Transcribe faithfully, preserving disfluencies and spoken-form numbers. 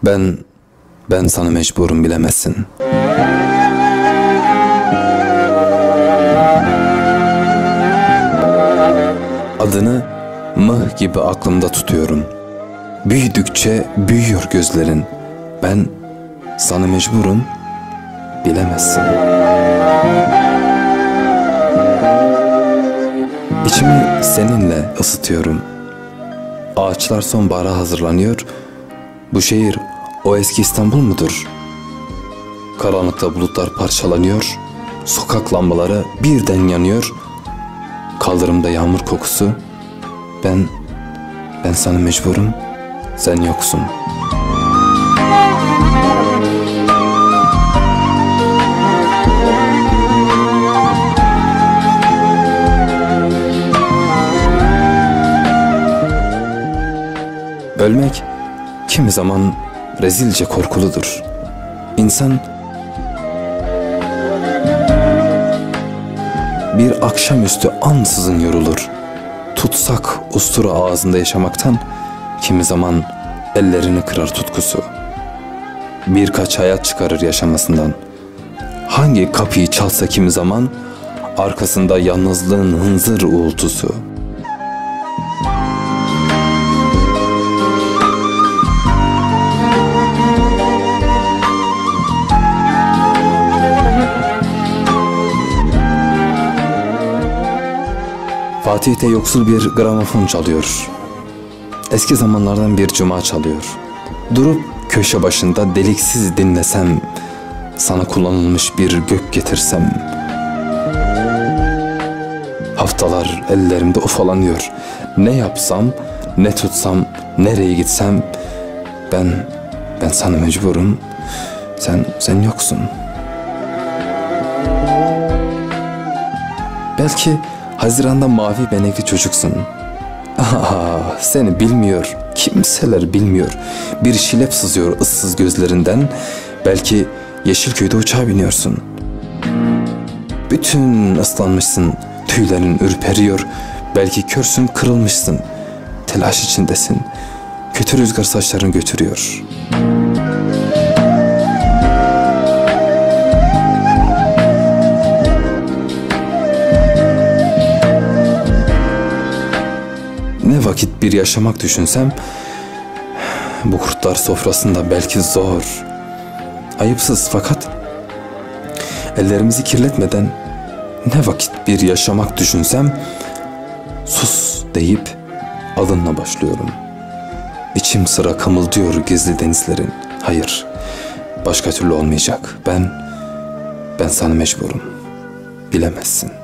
Ben, ben sana mecburum, bilemezsin. Adını mıh gibi aklımda tutuyorum. Büyüdükçe büyüyor gözlerin. Ben sana mecburum, bilemezsin. İçimi seninle ısıtıyorum. Ağaçlar sonbahara hazırlanıyor. Bu şehir o eski İstanbul mudur? Karanlıkta bulutlar parçalanıyor. Sokak lambaları birden yanıyor. Kaldırımda yağmur kokusu. Ben, ben sana mecburum, sen yoksun. Ölmek kimi zaman rezilce korkuludur. İnsan bir akşamüstü ansızın yorulur. Tutsak ustura ağzında yaşamaktan kimi zaman ellerini kırar tutkusu. Birkaç hayat çıkarır yaşamasından. Hangi kapıyı çalsa kimi zaman arkasında yalnızlığın hınzır uğultusu. Fatih'te yoksul bir gramofon çalıyor. Eski zamanlardan bir cuma çalıyor. Durup köşe başında deliksiz dinlesem, sana kullanılmış bir gök getirsem. Haftalar ellerimde ufalanıyor. Ne yapsam, ne tutsam, nereye gitsem, ben, ben sana mecburum, sen, sen yoksun. Belki Haziran'da mavi benekli çocuksun. Ah, seni bilmiyor, kimseler bilmiyor. Bir şilep sızıyor ıssız gözlerinden. Belki Yeşilköy'de uçağa biniyorsun. Bütün ıslanmışsın, tüylerin ürperiyor. Belki körsün, kırılmışsın. Telaş içindesin. Kötü rüzgar saçlarını götürüyor. Ne vakit bir yaşamak düşünsem, bu kurtlar sofrasında belki zor, ayıpsız fakat ellerimizi kirletmeden ne vakit bir yaşamak düşünsem, sus deyip adınla başlıyorum. İçim sıra kımıldıyor gizli denizlerin. Hayır, başka türlü olmayacak. Ben, ben sana mecburum, bilemezsin.